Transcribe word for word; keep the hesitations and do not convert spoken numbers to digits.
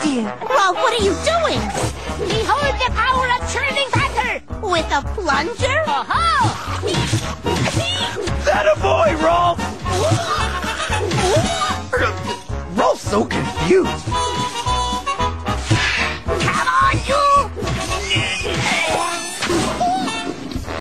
Rolf, what are you doing? Behold the power of churning batter! With a plunger? Uh-huh! That a boy, Rolf! Rolf's so confused.